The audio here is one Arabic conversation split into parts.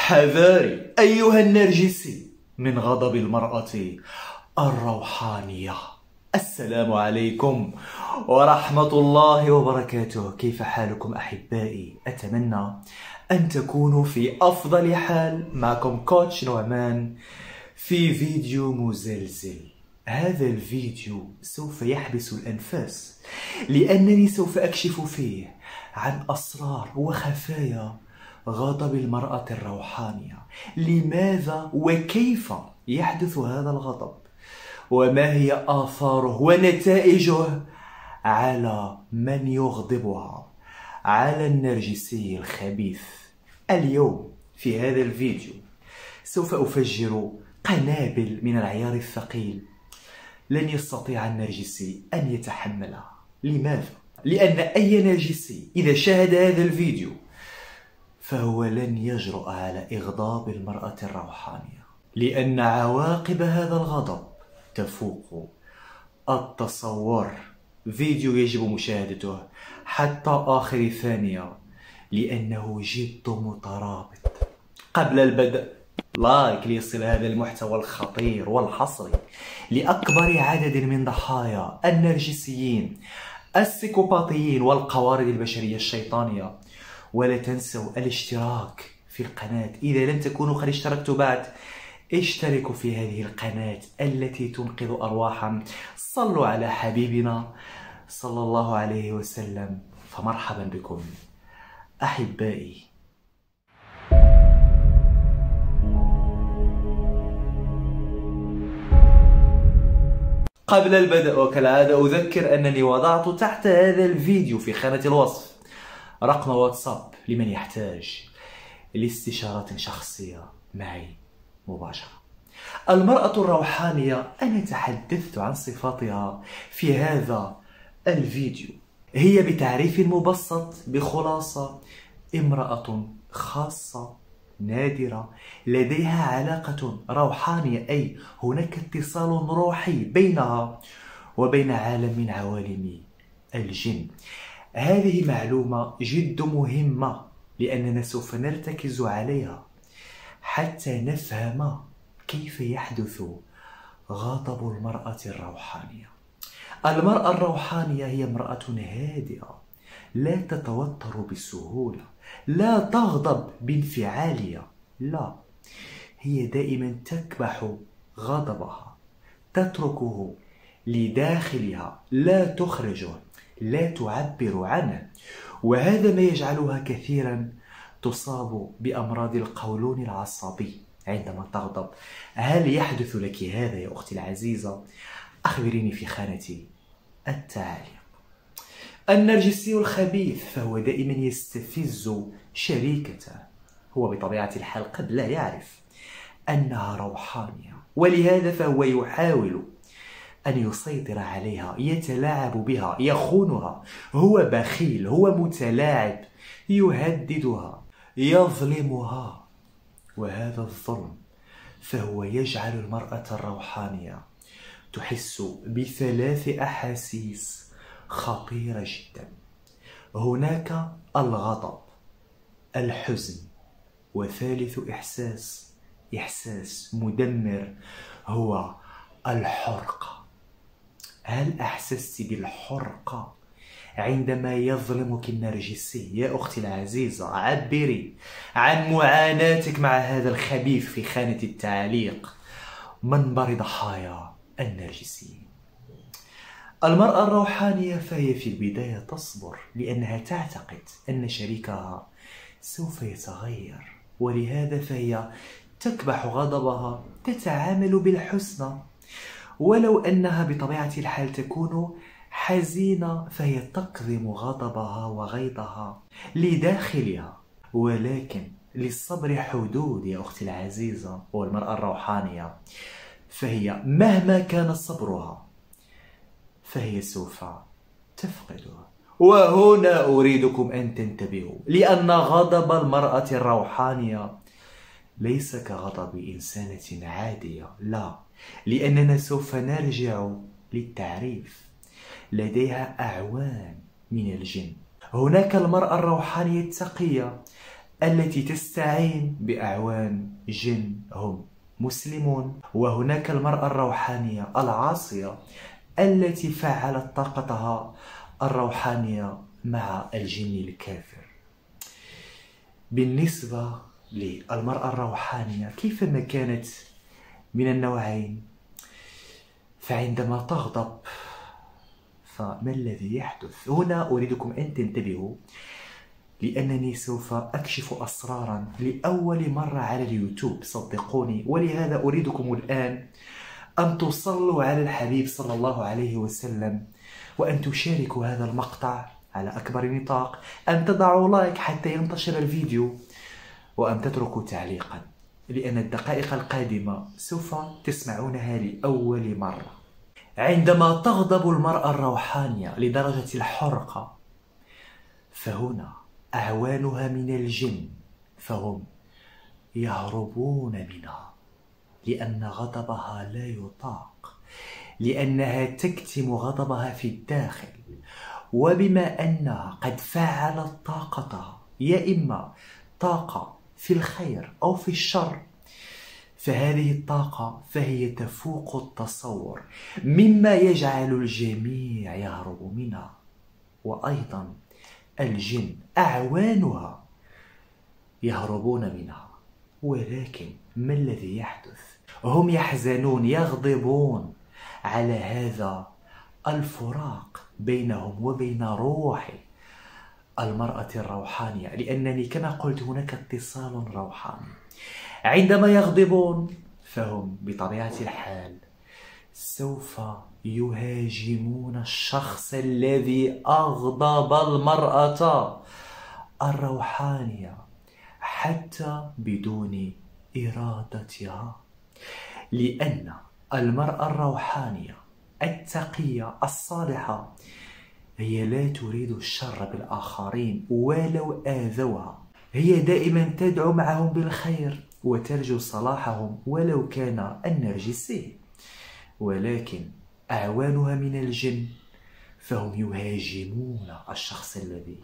حذاري أيها النرجسي من غضب المرأة الروحانية. السلام عليكم ورحمة الله وبركاته. كيف حالكم أحبائي؟ أتمنى أن تكونوا في أفضل حال. معكم كوتش نعمان في فيديو مزلزل. هذا الفيديو سوف يحبس الأنفاس لأنني سوف أكشف فيه عن أسرار وخفايا غضب المرأة الروحانية. لماذا وكيف يحدث هذا الغضب؟ وما هي آثاره ونتائجه على من يغضبها؟ على النرجسي الخبيث. اليوم في هذا الفيديو سوف أفجر قنابل من العيار الثقيل لن يستطيع النرجسي أن يتحملها. لماذا؟ لأن أي نرجسي إذا شاهد هذا الفيديو فهو لن يجرؤ على إغضاب المرأة الروحانية، لأن عواقب هذا الغضب تفوق التصور. فيديو يجب مشاهدته حتى آخر ثانية لأنه جد مترابط. قبل البدء لايك ليصل هذا المحتوى الخطير والحصري لأكبر عدد من ضحايا النرجسيين السيكوباطيين والقوارض البشرية الشيطانية. ولا تنسوا الاشتراك في القناة إذا لم تكونوا قد اشتركتوا بعد. اشتركوا في هذه القناة التي تنقذ أرواحا. صلوا على حبيبنا صلى الله عليه وسلم. فمرحبا بكم أحبائي. قبل البدء وكالعادة أذكر أنني وضعت تحت هذا الفيديو في خانة الوصف رقم واتساب لمن يحتاج لاستشارة شخصية معي مباشرة. المرأة الروحانية أنا تحدثت عن صفاتها في هذا الفيديو. هي بتعريف مبسط بخلاصة امرأة خاصة نادرة لديها علاقة روحانية، أي هناك اتصال روحي بينها وبين عالم من عوالم الجن. هذه معلومة جد مهمة لأننا سوف نرتكز عليها حتى نفهم كيف يحدث غضب المرأة الروحانية. المرأة الروحانية هي امرأة هادئة لا تتوتر بسهولة، لا تغضب بانفعالية، لا، هي دائما تكبح غضبها، تتركه لداخلها، لا تخرجه، لا تعبر عنه. وهذا ما يجعلها كثيرا تصاب بأمراض القولون العصبي عندما تغضب. هل يحدث لك هذا يا أختي العزيزة؟ أخبريني في خانة التعليق. النرجسي الخبيث فهو دائما يستفز شريكته. هو بطبيعة الحال قد لا يعرف أنها روحانية، ولهذا فهو يحاول أن يسيطر عليها، يتلاعب بها، يخونها. هو بخيل، هو متلاعب، يهددها، يظلمها. وهذا الظلم فهو يجعل المرأة الروحانية تحس بثلاث أحاسيس خطيرة جدا. هناك الغضب، الحزن، وثالث إحساس مدمر هو الحرقة. هل أحسست بالحرقة عندما يظلمك النرجسي يا أختي العزيزة؟ عبري عن معاناتك مع هذا الخبيث في خانة التعليق. منبر ضحايا النرجسي. المرأة الروحانية فهي في البداية تصبر لأنها تعتقد أن شريكها سوف يتغير، ولهذا فهي تكبح غضبها، تتعامل بالحسنى، ولو أنها بطبيعة الحال تكون حزينة فهي تكظم غضبها وغيظها لداخلها. ولكن للصبر حدود يا أختي العزيزة. والمرأة الروحانية فهي مهما كان صبرها فهي سوف تفقده. وهنا أريدكم أن تنتبهوا، لأن غضب المرأة الروحانية ليس كغضب إنسانة عادية، لا، لأننا سوف نرجع للتعريف. لديها أعوان من الجن. هناك المرأة الروحانية التقية التي تستعين بأعوان جن هم مسلمون. وهناك المرأة الروحانية العاصية التي فعلت طاقتها الروحانية مع الجن الكافر. بالنسبة للمرأة الروحانية كيفما كانت من النوعين، فعندما تغضب فما الذي يحدث؟ هنا أريدكم أن تنتبهوا، لأنني سوف أكشف أسرارا لأول مرة على اليوتيوب صدقوني. ولهذا أريدكم الآن أن تصلوا على الحبيب صلى الله عليه وسلم، وأن تشاركوا هذا المقطع على أكبر نطاق، أن تضعوا لايك حتى ينتشر الفيديو، وأن تتركوا تعليقا، لأن الدقائق القادمة سوف تسمعونها لأول مرة. عندما تغضب المرأة الروحانية لدرجة الحرقة، فهنا أعوانها من الجن فهم يهربون منها، لأن غضبها لا يطاق، لأنها تكتم غضبها في الداخل. وبما أنها قد فعلت طاقتها، يا إما طاقة في الخير أو في الشر، فهذه الطاقة فهي تفوق التصور، مما يجعل الجميع يهرب منها. وأيضا الجن أعوانها يهربون منها. ولكن ما الذي يحدث؟ هم يحزنون، يغضبون على هذا الفراق بينهم وبين روح المرأة الروحانية، لأنني كما قلت هناك اتصال روحاني. عندما يغضبون فهم بطبيعة الحال سوف يهاجمون الشخص الذي أغضب المرأة الروحانية حتى بدون إرادتها، لأن المرأة الروحانية التقية الصالحة هي لا تريد الشر بالآخرين ولو آذوها، هي دائما تدعو معهم بالخير وترجو صلاحهم ولو كان النرجسي. ولكن أعوانها من الجن فهم يهاجمون الشخص الذي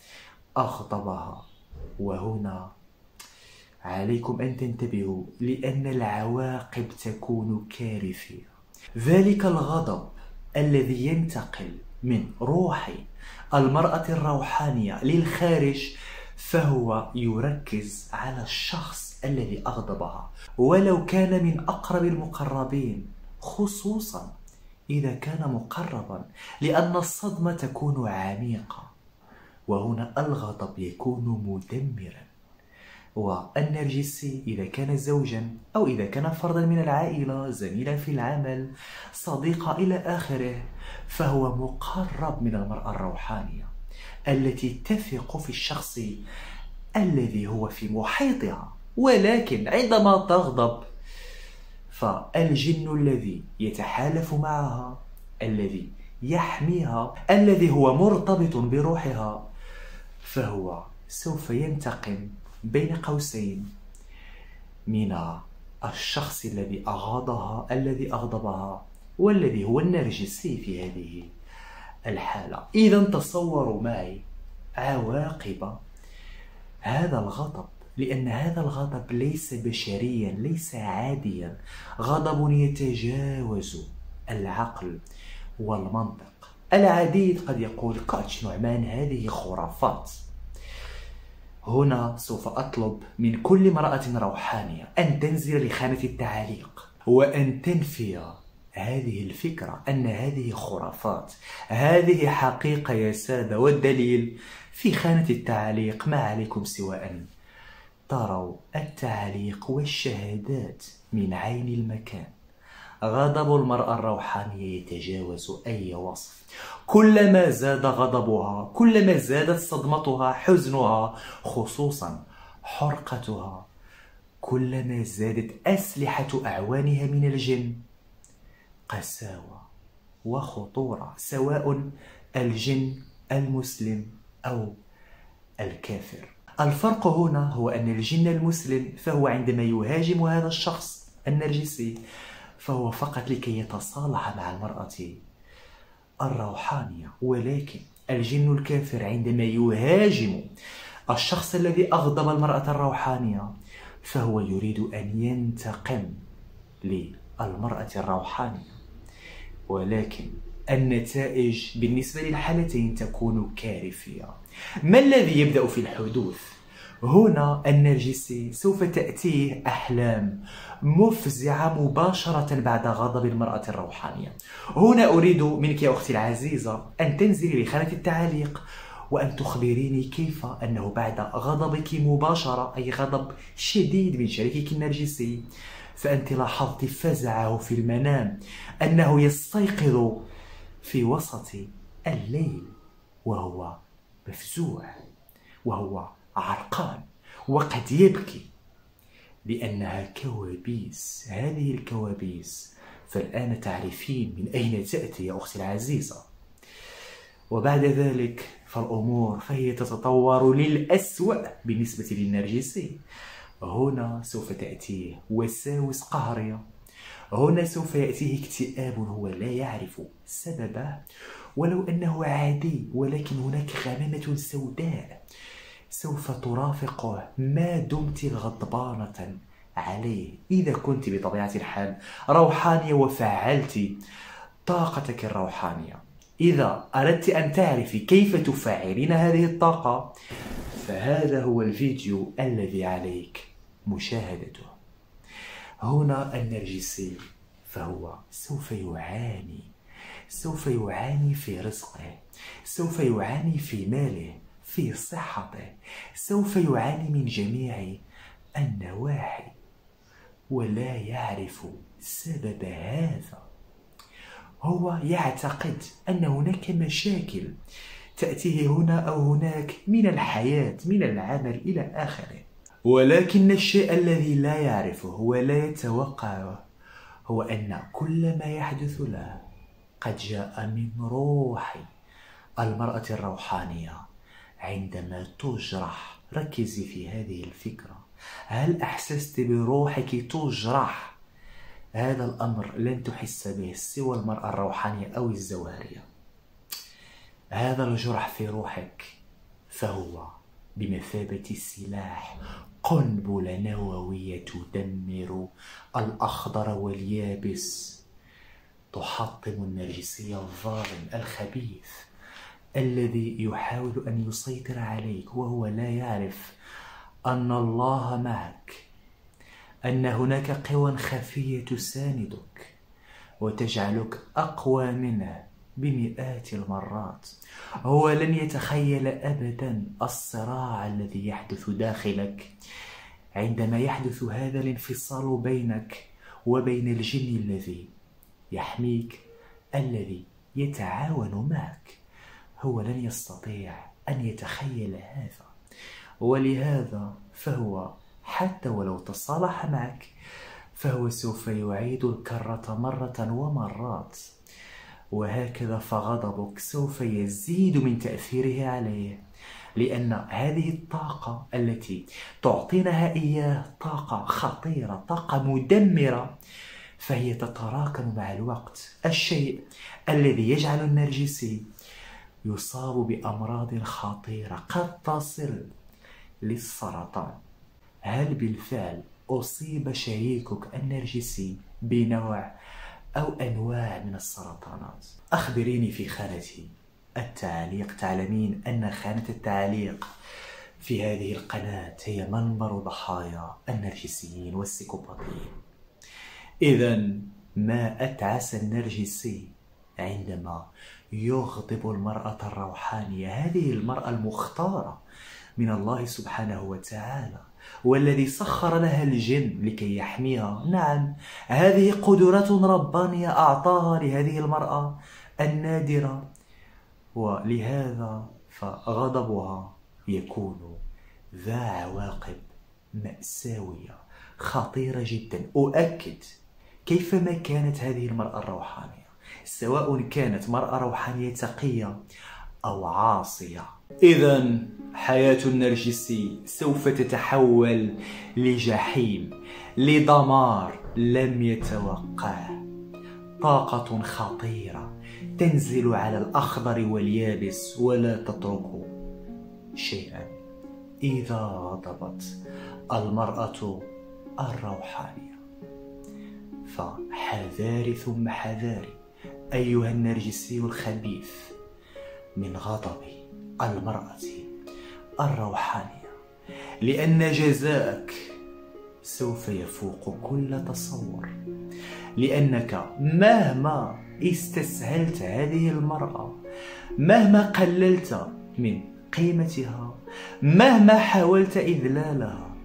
أغضبها. وهنا عليكم أن تنتبهوا، لأن العواقب تكون كارثية. ذلك الغضب الذي ينتقل من روح المرأة الروحانية للخارج فهو يركز على الشخص الذي أغضبها، ولو كان من أقرب المقربين، خصوصا إذا كان مقربا، لأن الصدمة تكون عميقة. وهنا الغضب يكون مدمرا. والنرجسي إذا كان زوجا أو إذا كان فردا من العائلة، زميلا في العمل، صديقا إلى آخره، فهو مقرب من المرأة الروحانية التي تثق في الشخص الذي هو في محيطها. ولكن عندما تغضب فالجن الذي يتحالف معها، الذي يحميها، الذي هو مرتبط بروحها، فهو سوف ينتقم بين قوسين من الشخص الذي أغاضها، الذي أغضبها، والذي هو النرجسي في هذه الحالة. إذا تصوروا معي عواقب هذا الغضب، لأن هذا الغضب ليس بشريا، ليس عاديا، غضب يتجاوز العقل والمنطق. العديد قد يقول كوتش نعمان هذه خرافات. هنا سوف أطلب من كل امرأة روحانية أن تنزل لخانة التعليق وأن تنفي هذه الفكرة أن هذه خرافات. هذه حقيقة يا سادة، والدليل في خانة التعليق. ما عليكم سوى أن تروا التعليق والشهادات من عين المكان. غضب المرأة الروحانية يتجاوز أي وصف. كلما زاد غضبها، كلما زادت صدمتها، حزنها، خصوصا حرقتها، كلما زادت أسلحة أعوانها من الجن قساوة وخطورة، سواء الجن المسلم أو الكافر. الفرق هنا هو أن الجن المسلم فهو عندما يهاجم هذا الشخص النرجسي فهو فقط لكي يتصالح مع المرأة الروحانية. ولكن الجن الكافر عندما يهاجم الشخص الذي أغضب المرأة الروحانية فهو يريد أن ينتقم للمرأة الروحانية، ولكن النتائج بالنسبة للحالتين تكون كارثية. ما الذي يبدأ في الحدوث؟ هنا النرجسي سوف تأتيه أحلام مفزعة مباشرة بعد غضب المرأة الروحانية. هنا أريد منك يا أختي العزيزة أن تنزلي لخانة التعليق وأن تخبريني كيف أنه بعد غضبك مباشرة، أي غضب شديد من شريكك النرجسي، فأنت لاحظت فزعه في المنام، أنه يستيقظ في وسط الليل وهو مفزوع وهو عرقان وقد يبكي لأنها كوابيس. هذه الكوابيس فالآن تعرفين من أين تأتي يا أختي العزيزة. وبعد ذلك فالأمور فهي تتطور للأسوأ بالنسبة للنرجسي. هنا سوف تأتيه وساوس قهرية، هنا سوف يأتيه اكتئاب هو لا يعرف سببه ولو أنه عادي، ولكن هناك غمامة سوداء سوف ترافقه ما دمت غضبانة عليه. إذا كنت بطبيعة الحال روحانية وفعلت طاقتك الروحانية، إذا أردت أن تعرفي كيف تفعلين هذه الطاقة فهذا هو الفيديو الذي عليك مشاهدته. هنا النرجسي فهو سوف يعاني في رزقه، سوف يعاني في ماله، في صحته، سوف يعاني من جميع النواحي ولا يعرف سبب هذا. هو يعتقد أن هناك مشاكل تأتيه هنا أو هناك من الحياة، من العمل إلى آخره، ولكن الشيء الذي لا يعرفه ولا يتوقعه هو أن كل ما يحدث له قد جاء من روح المرأة الروحانية عندما تجرح. ركزي في هذه الفكرة، هل أحسست بروحك تجرح؟ هذا الأمر لن تحس به سوى المرأة الروحانية أو الزوارية. هذا الجرح في روحك فهو بمثابة سلاح، قنبلة نووية تدمر الأخضر واليابس، تحطم النرجسي الظالم الخبيث الذي يحاول أن يسيطر عليك وهو لا يعرف أن الله معك، أن هناك قوى خفية تساندك وتجعلك أقوى منه بمئات المرات. هو لن يتخيل أبدا الصراع الذي يحدث داخلك عندما يحدث هذا الانفصال بينك وبين الجن الذي يحميك، الذي يتعاون معك. هو لن يستطيع أن يتخيل هذا، ولهذا فهو حتى ولو تصالح معك فهو سوف يعيد الكرة مرة ومرات، وهكذا فغضبك سوف يزيد من تأثيره عليه، لأن هذه الطاقة التي تعطينها إياه طاقة خطيرة، طاقة مدمرة، فهي تتراكم مع الوقت، الشيء الذي يجعل النرجسي يصاب بأمراض خطيرة قد تصل للسرطان. هل بالفعل أصيب شريكك النرجسي بنوع أو أنواع من السرطانات؟ أخبريني في خانة التعليق. تعلمين أن خانة التعليق في هذه القناة هي منبر ضحايا النرجسيين والسيكوباطيين. إذن ما أتعس النرجسي عندما يغضب المرأة الروحانية، هذه المرأة المختارة من الله سبحانه وتعالى والذي سخر لها الجن لكي يحميها. نعم، هذه قدرات ربانية أعطاها لهذه المرأة النادرة، ولهذا فغضبها يكون ذا عواقب مأساوية خطيرة جدا. أؤكد كيفما كانت هذه المرأة الروحانية، سواء كانت مرأة روحانية تقية أو عاصية، إذن حياة النرجسي سوف تتحول لجحيم، لدمار لم يتوقعه. طاقة خطيرة تنزل على الأخضر واليابس ولا تترك شيئا. إذا غضبت المرأة الروحانية. فحذاري ثم حذاري أيها النرجسي الخبيث من غضب المرأة الروحانية، لأن جزاءك سوف يفوق كل تصور. لأنك مهما استسهلت هذه المرأة، مهما قللت من قيمتها، مهما حاولت إذلالها،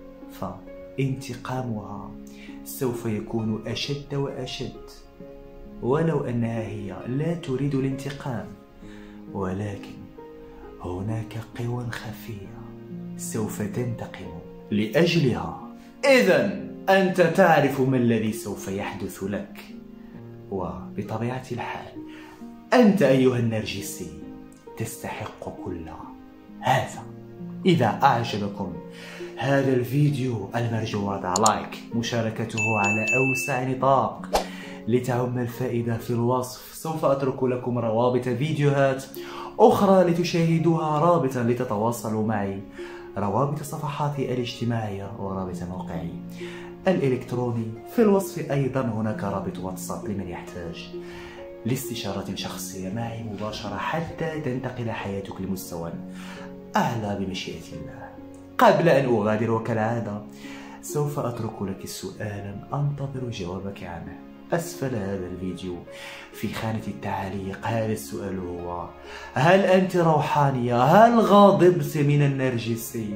فانتقامها سوف يكون أشد وأشد، ولو أنها هي لا تريد الانتقام، ولكن هناك قوى خفية سوف تنتقم لأجلها. إذن أنت تعرف ما الذي سوف يحدث لك، وبطبيعة الحال أنت أيها النرجسي تستحق كل هذا. إذا أعجبكم هذا الفيديو المرجو وضع لايك، مشاركته على أوسع نطاق لتعم الفائدة. في الوصف سوف أترك لكم روابط فيديوهات أخرى لتشاهدوها، رابطا لتتواصلوا معي، روابط صفحاتي الاجتماعية ورابط موقعي الإلكتروني. في الوصف أيضا هناك رابط واتساب لمن يحتاج لاستشارة شخصية معي مباشرة حتى تنتقل حياتك لمستوى أعلى بمشيئة الله. قبل أن أغادر وكالعادة سوف أترك لك سؤالا أنتظر جوابك عنه أسفل هذا الفيديو في خانة التعليق. هذا السؤال هو: هل أنت روحانية؟ هل غاضبت من النرجسي؟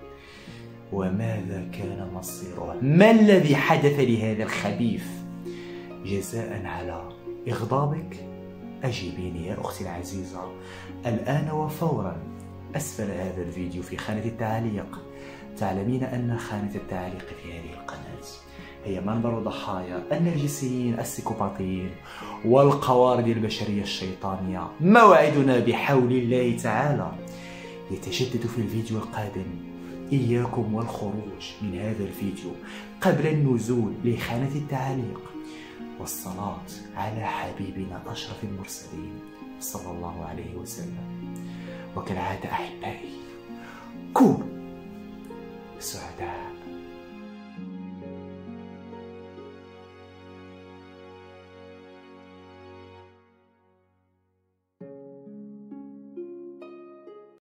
وماذا كان مصيره؟ ما الذي حدث لهذا الخبيث جزاء على إغضابك؟ أجيبيني يا أختي العزيزة الآن وفورا أسفل هذا الفيديو في خانة التعليق. تعلمين أن خانة التعليق في هذه القناة هي منبر ضحايا النرجسيين السيكوباطيين والقوارض البشرية الشيطانية. موعدنا بحول الله تعالى يتجدد في الفيديو القادم. إياكم والخروج من هذا الفيديو قبل النزول لخانة التعليق والصلاة على حبيبنا أشرف المرسلين صلى الله عليه وسلم. وكالعادة أحبائي كونوا سعداء.